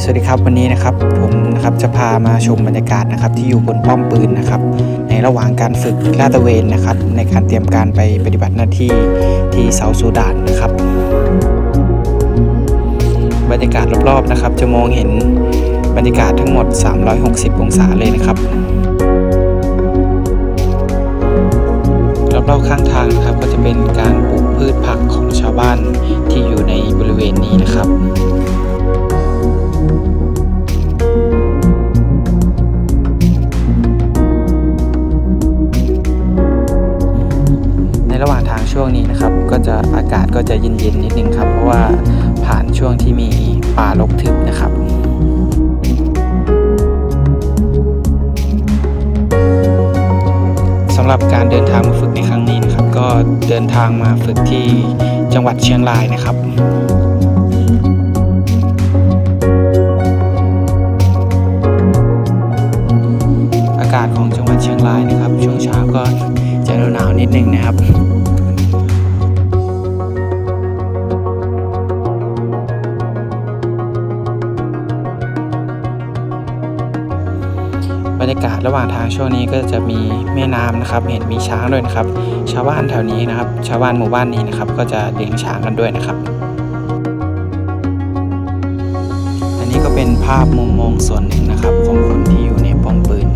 วัสดีครับวันนี้นะครับผมนะครับจะพามาชมบรรยากาศนะครับที่อยู่บนป้อมปืนนะครับในระหว่างการฝึกลาดตระเวนนะครับในการเตรียมการไปปฏิบัติหน้าที่ที่เซาท์ซูดานนะครับบรรยากาศรอบๆนะครับจะมองเห็นบรรยากาศทั้งหมด360องศาเลยนะครับรอบๆข้างทางนะครับก็จะเป็นการปลูกพืชผักของชาวบ้านที่อยู่ในบริเวณนี้นะครับระหว่างทางช่วงนี้นะครับก็จะอากาศก็จะเย็นๆนิดนึงครับเพราะว่าผ่านช่วงที่มีป่ารกทึบนะครับสำหรับการเดินทางมาฝึกในครั้งนี้นะครับก็เดินทางมาฝึกที่จังหวัดเชียงรายนะครับอากาศของจังหวัดเชียงรายนะครับช่วงเช้าก็จะหนาวนิดนึงนะครับบรรยากาศระหว่างทางช่วงนี้ก็จะมีแม่น้ำนะครับเห็นมีช้างด้วยนะครับชาวบ้านแถวนี้นะครับชาวบ้านหมู่บ้านนี้นะครับก็จะเลี้ยงช้างกันด้วยนะครับอันนี้ก็เป็นภาพมุมมองส่วนหนึ่งนะครับของคนที่อยู่ในป้อมปืน